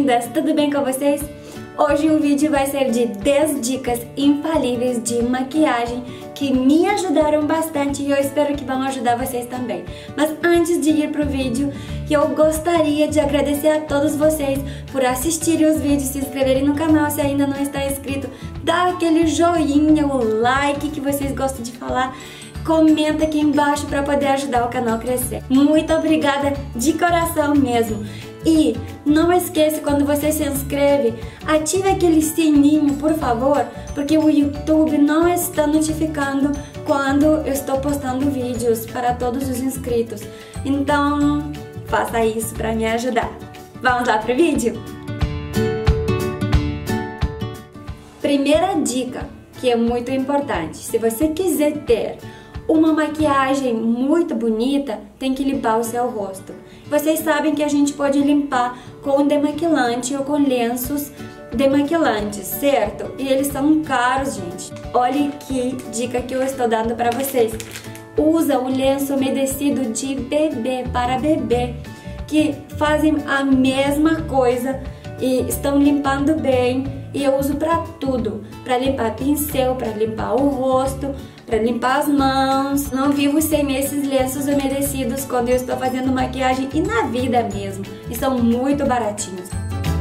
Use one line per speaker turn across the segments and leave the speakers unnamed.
lindas! Tudo bem com vocês? Hoje o vídeo vai ser de 10 dicas infalíveis de maquiagem que me ajudaram bastante e eu espero que vão ajudar vocês também. Mas antes de ir pro vídeo, eu gostaria de agradecer a todos vocês por assistirem os vídeos, se inscreverem no canal se ainda não está inscrito, dá aquele joinha, o like que vocês gostam de falar. Comenta aqui embaixo para poder ajudar o canal a crescer. Muito obrigada de coração mesmo. E não esqueça, quando você se inscreve, ative aquele sininho, por favor, porque o YouTube não está notificando quando eu estou postando vídeos para todos os inscritos. Então, faça isso para me ajudar. Vamos lá pro vídeo? Primeira dica, que é muito importante. Se você quiser ter uma maquiagem muito bonita, tem que limpar o seu rosto. Vocês sabem que a gente pode limpar com demaquilante ou com lenços demaquilantes, certo? E eles são caros, gente. Olha que dica que eu estou dando para vocês. Usa o lenço umedecido de bebê para bebê, que fazem a mesma coisa e estão limpando bem. E eu uso para tudo, para limpar pincel, para limpar o rosto, para limpar as mãos. Não vivo sem esses lenços umedecidos quando eu estou fazendo maquiagem e na vida mesmo. E são muito baratinhos.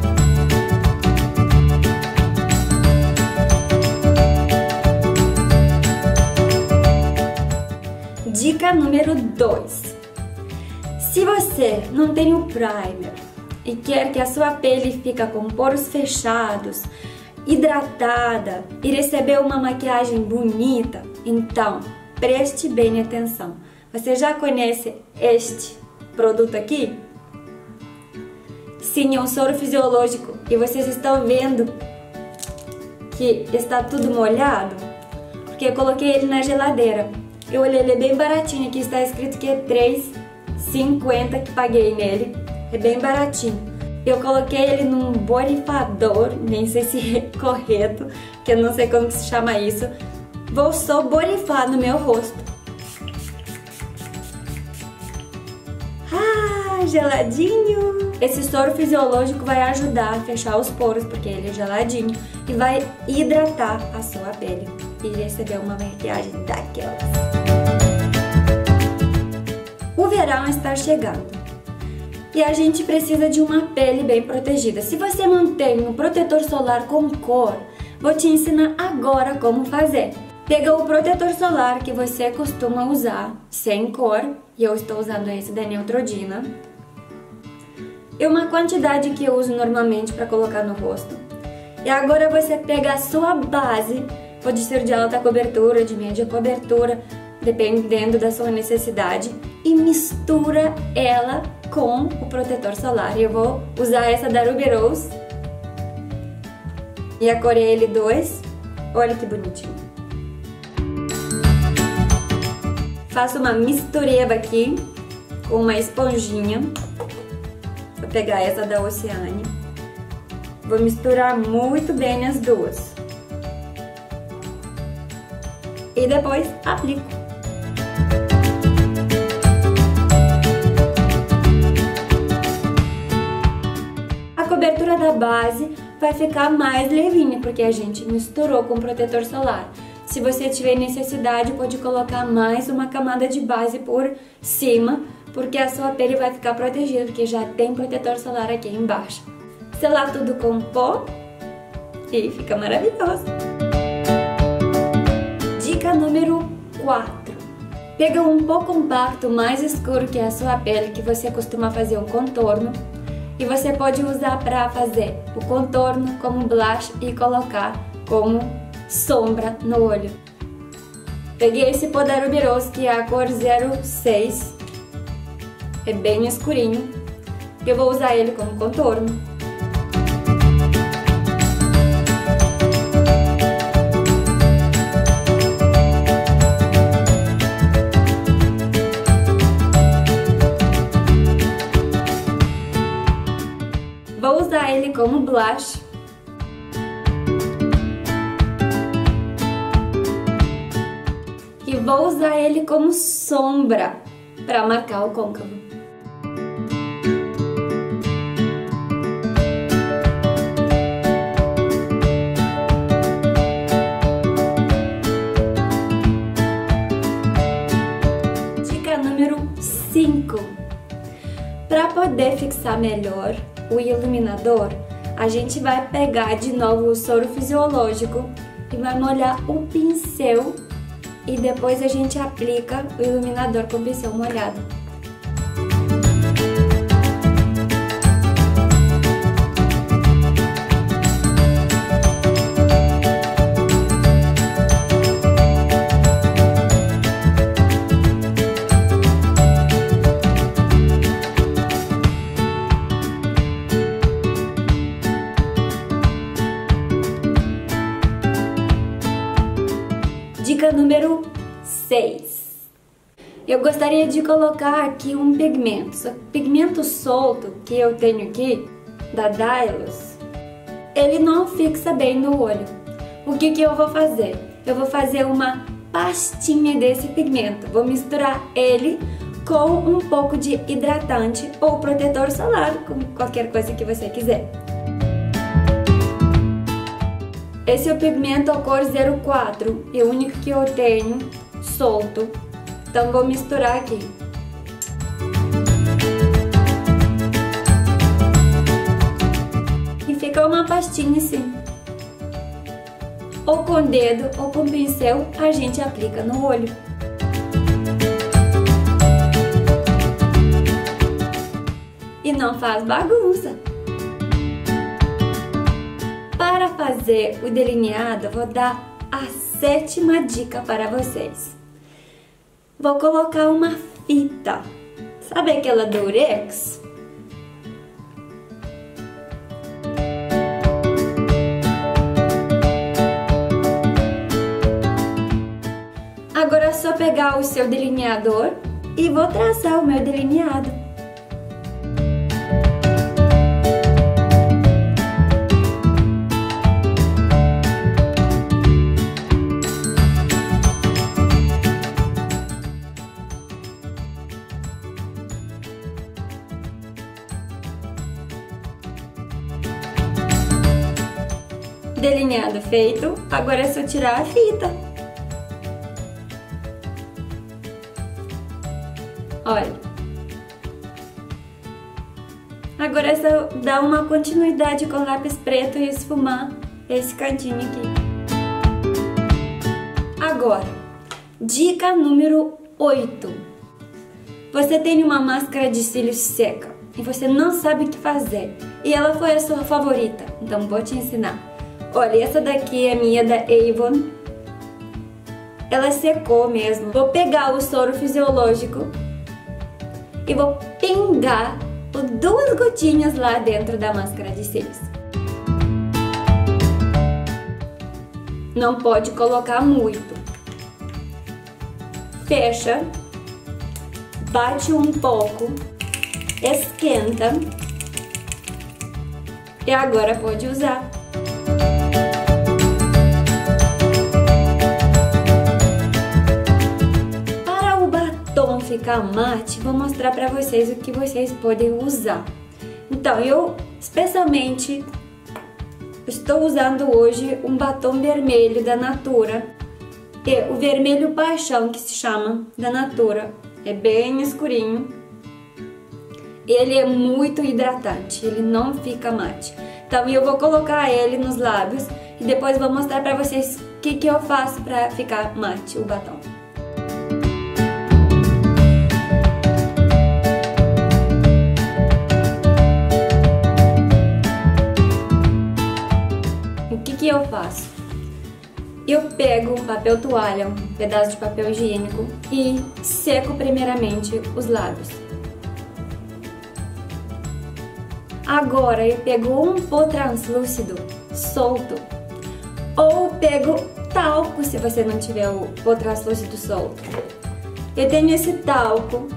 Dica número 2. Se você não tem o primer e quer que a sua pele fique com poros fechados, hidratada e receber uma maquiagem bonita, então preste bem atenção. Você já conhece este produto aqui? Sim, é um soro fisiológico e vocês estão vendo que está tudo molhado? Porque eu coloquei ele na geladeira. Eu olhei, ele é bem baratinho, aqui está escrito que é R$3,50 que paguei nele. É bem baratinho. Eu coloquei ele num borrifador, nem sei se é correto, que eu não sei como que se chama isso. Vou só borrifar no meu rosto. Ah, geladinho! Esse soro fisiológico vai ajudar a fechar os poros, porque ele é geladinho, e vai hidratar a sua pele e receber uma maquiagem daquelas. O verão está chegando. E a gente precisa de uma pele bem protegida. Se você não tem um protetor solar com cor, vou te ensinar agora como fazer. Pega o protetor solar que você costuma usar, sem cor, e eu estou usando esse da Neutrogena. É uma quantidade que eu uso normalmente para colocar no rosto. E agora você pega a sua base, pode ser de alta cobertura, de média cobertura, dependendo da sua necessidade, e mistura ela com o protetor solar. Eu vou usar essa da Ruby Rose e a cor é L2. Olha que bonitinho. Faço uma mistureba aqui com uma esponjinha. Vou pegar essa da Oceane. Vou misturar muito bem as duas. E depois aplico. A cobertura da base vai ficar mais levinha, porque a gente misturou com protetor solar. Se você tiver necessidade, pode colocar mais uma camada de base por cima, porque a sua pele vai ficar protegida, porque já tem protetor solar aqui embaixo. Selar tudo com pó e fica maravilhoso. Dica número 4. Pega um pó compacto mais escuro que a sua pele, que você costuma fazer um contorno, e você pode usar para fazer o contorno como blush e colocar como sombra no olho. Peguei esse pó da Ruby Rose, que é a cor 06, é bem escurinho, eu vou usar ele como contorno. Vou usar ele como blush. E vou usar ele como sombra para marcar o côncavo. 5. Para poder fixar melhor o iluminador, a gente vai pegar de novo o soro fisiológico e vai molhar o pincel e depois a gente aplica o iluminador com o pincel molhado. Dica número 6. Eu gostaria de colocar aqui um pigmento. Só que o pigmento solto que eu tenho aqui, da Dylos, ele não fixa bem no olho. O que eu vou fazer? Eu vou fazer uma pastinha desse pigmento. Vou misturar ele com um pouco de hidratante ou protetor solar, com qualquer coisa que você quiser. Esse é o pigmento a cor 04, é o único que eu tenho solto, então vou misturar aqui. E fica uma pastinha assim. Ou com o dedo ou com o pincel a gente aplica no olho. E não faz bagunça. Para fazer o delineado, vou dar a 7ª dica para vocês. Vou colocar uma fita. Sabe aquela Durex? Agora é só pegar o seu delineador e vou traçar o meu delineado. Delineado feito, agora é só tirar a fita. Olha. Agora é só dar uma continuidade com lápis preto e esfumar esse cantinho aqui. Agora, dica número 8. Você tem uma máscara de cílios seca e você não sabe o que fazer. E ela foi a sua favorita, então vou te ensinar. Olha, essa daqui é minha da Avon. Ela secou mesmo. Vou pegar o soro fisiológico e vou pingar 2 gotinhas lá dentro da máscara de cílios. Não pode colocar muito. Fecha, bate um pouco, esquenta e agora pode usar. Ficar mate, vou mostrar para vocês o que vocês podem usar. Então, eu especialmente estou usando hoje um batom vermelho da Natura. É o vermelho paixão que se chama, da Natura. É bem escurinho. Ele é muito hidratante, ele não fica mate. Então, eu vou colocar ele nos lábios e depois vou mostrar para vocês o que eu faço para ficar mate o batom. O que eu faço? Eu pego um papel toalha, um pedaço de papel higiênico e seco primeiramente os lábios. Agora eu pego um pó translúcido solto ou pego talco se você não tiver o pó translúcido solto. Eu tenho esse talco.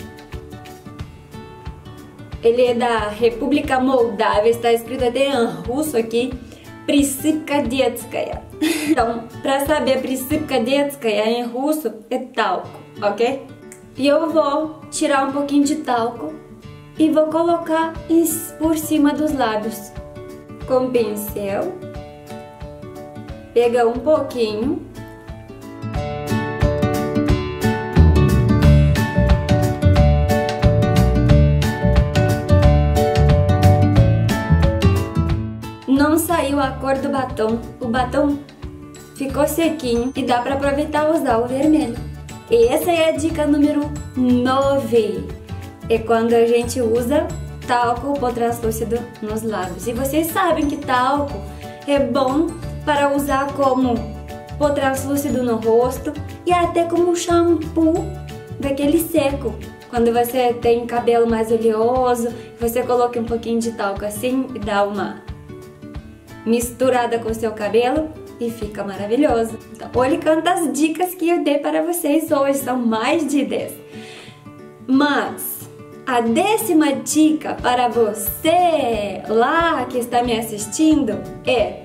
Ele é da República Moldávia, está escrito até em russo aqui. Присыпка детская. Então, para saber присыпка детская em russo é talco, ok? E eu vou tirar um pouquinho de talco e vou colocar por cima dos lábios. Com o pincel, pega um pouquinho. a cor do batom, o batom ficou sequinho e dá para aproveitar usar o vermelho. E essa é a dica número 9. É quando a gente usa talco pó translúcido nos lábios. E vocês sabem que talco é bom para usar como pó translúcido no rosto e até como shampoo daquele seco. Quando você tem cabelo mais oleoso, você coloca um pouquinho de talco assim e dá uma misturada com o seu cabelo e fica maravilhoso. Então, olhe quantas dicas que eu dei para vocês hoje, são mais de 10. Mas a 10ª dica para você lá que está me assistindo é: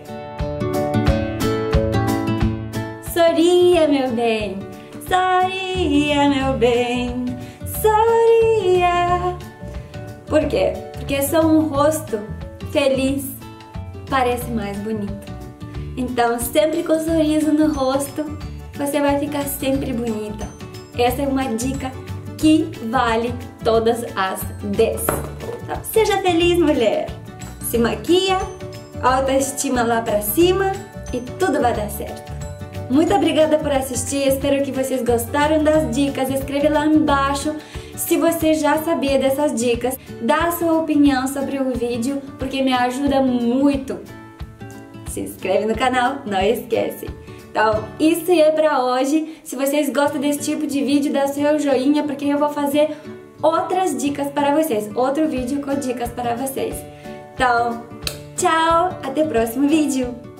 sorria, meu bem, sorria, meu bem, sorria. Por quê? Porque só um rosto feliz parece mais bonito. Então, sempre com um sorriso no rosto, você vai ficar sempre bonita. Essa é uma dica que vale todas as 10. Então, seja feliz, mulher. Se maquia, autoestima lá pra cima e tudo vai dar certo. Muito obrigada por assistir, espero que vocês gostaram das dicas. Escreve lá embaixo se você já sabia dessas dicas. Dá a sua opinião sobre o vídeo, porque me ajuda muito. Se inscreve no canal, não esquece. Então, isso é pra hoje. Se vocês gostam desse tipo de vídeo, dá seu joinha, porque eu vou fazer outras dicas para vocês. Outro vídeo com dicas para vocês. Então, tchau! Até o próximo vídeo!